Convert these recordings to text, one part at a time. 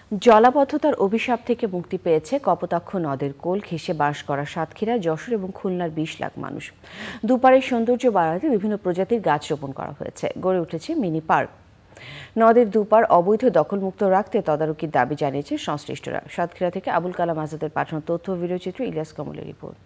জলাবদ্ধতার অভিশাপ থেকে মুক্তি পেয়েছে কপোতাক্ষ নদের কোল ঘেঁষে বাস করা সাতক্ষীরা, যশোর এবং খুলনার ২০ লাখ মানুষ। দুপারের সৌন্দর্য বাড়াতে বিভিন্ন প্রজাতির গাছ রোপণ করা হয়েছে, গড়ে উঠেছে মিনি পার্ক। নদের দুপার অবৈধ দখলমুক্ত রাখতে তদারকির দাবি জানিয়েছে সংশ্লিষ্টরা। সাতক্ষীরা থেকে আবুল কালাম আজাদের পাঠানো তথ্য ভিডিওচিত্র ইলিয়াস কমলের রিপোর্ট।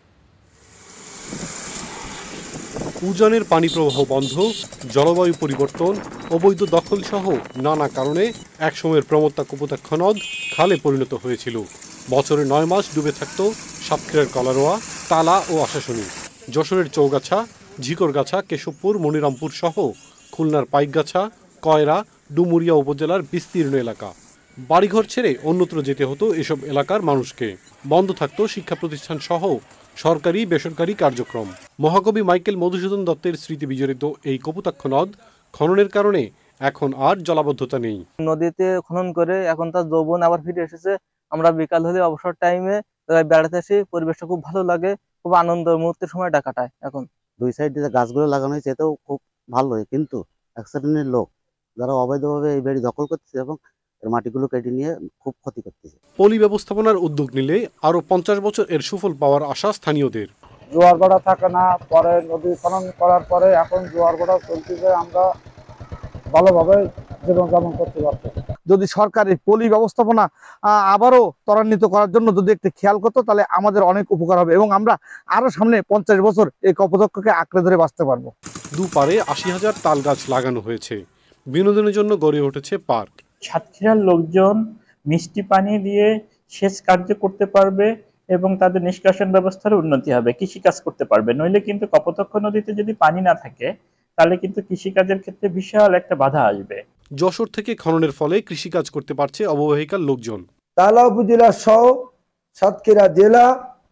উজানের পানি প্রবাহ বন্ধ, জলবায়ু পরিবর্তন, অবৈধ দখল সহ নানা কারণে একসময়ের প্রমত্তা কপোতাক্ষ নদ খালে পরিণত হয়েছিল। বছরে ৯ মাস ডুবে থাকত সাতক্ষীরার কলারোয়া, তালা ও আশাশুনি, যশোরের চৌগাছা, ঝিকরগাছা, কেশবপুর, মনিরামপুর সহ খুলনার পাইকগাছা, কয়রা, ডুমুরিয়া উপজেলার বিস্তীর্ণ এলাকা। বাড়িঘর ছেড়ে অন্যত্র যেতে হতো এসব এলাকার মানুষকে। বন্ধ থাকত শিক্ষা প্রতিষ্ঠান সহ সরকারি বেসরকারি কার্যক্রম। মহাকবি মাইকেল মধুসূদন দত্তের স্মৃতি বিজড়িত এই কপোতাক্ষ নদ খননের কারণে এখন আর জলাবদ্ধতা নেই। নদীতে খনন করে এখন তার যৌবন আবার ফিরে এসেছে। আমরা বিকাল হলে অবসর টাইমে বেড়াতে আসি, পরিবেশটা খুব ভালো লাগে, খুব আনন্দ মুহূর্তের সময়টা কাটায়। এখন দুই সাইডে যে গাছগুলো লাগানো হয়েছে এটাও খুব ভালো, কিন্তু এক শ্রেণীর লোক যারা অবৈধভাবে এই বাড়ি দখল করতেছে এবং এর মাটিগুলো কেটে নিয়ে খুব ক্ষতি করতেছে। পলি ব্যবস্থাপনার উদ্যোগ নিলে আরো 50 বছর এর সুফল পাওয়ার আশা স্থানীয়দের। জোয়ার ভাটা থাকে না, পরে নদী খনন করার পরে এখন জোয়ার ভাটা চলতেছে, আমরা ভালোভাবে জীবনযাপন করতে পারছি। যদি সরকারের পলি ব্যবস্থাপনা আবারও ত্বরান্বিত করার জন্য যদি একটু খেয়াল করতো, তাহলে আমাদের অনেক উপকার হবে এবং আমরা আরো সামনে 50 বছর এই কপোতাক্ষকে আঁকড়ে ধরে বাঁচতে পারবো। দুপারে ৮০,০০০ তাল গাছ লাগানো হয়েছে। বিনোদনের জন্য গড়ে উঠেছে পার্ক। সাতক্ষীরার লোকজন মিষ্টি পানি দিয়ে সেচ কার্য করতে পারবে এবং তাদের নিষ্কাশন ব্যবস্থার উন্নতি হবে, কৃষিকাজ করতে পারবে। নইলে কিন্তু কপোতাক্ষ নদীতে যদি পানি না থাকে তাহলে কিন্তু কৃষিকাজের ক্ষেত্রে বিশাল একটা বাধা আসবে। যশোর থেকে খননের ফলে কৃষিকাজ করতে পারছে অববাহিকার লোকজন। তালা উপজেলা সহ সাতক্ষীরা জেলা,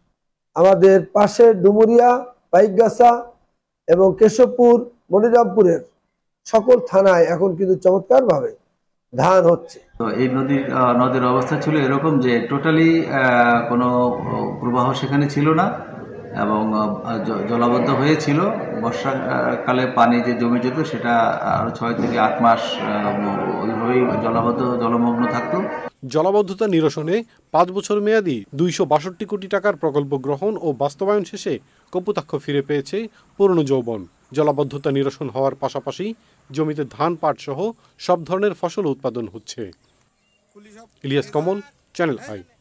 আমাদের পাশে ডুমুরিয়া, পাইকগাছা এবং কেশবপুর, মনিরামপুরের সকল থানায় এখন কিন্তু চমৎকার ভাবে ধান হচ্ছে। এই নদীর অবস্থা ছিল এরকম যে টোটালি কোনো প্রবাহ সেখানে ছিল না এবং জলাবদ্ধ হয়েছিল। বর্ষাকালে পানি যে জমে যেত সেটা আরো 6 থেকে 8 মাস ওইভাবেই জলমগ্ন থাকতো। জলাবদ্ধতা নিরসনে 5 বছর মেয়াদী 262 কোটি টাকার প্রকল্প গ্রহণ ও বাস্তবায়ন শেষে কপোতাক্ষ ফিরে পেয়েছে পুরনো যৌবন। জলাবদ্ধতা নিরসন হওয়ার পাশাপাশি জমিতে ধান, পাট সহ সব ধরনের ফসল উৎপাদন হচ্ছে। Ilias Kamal, Channel I.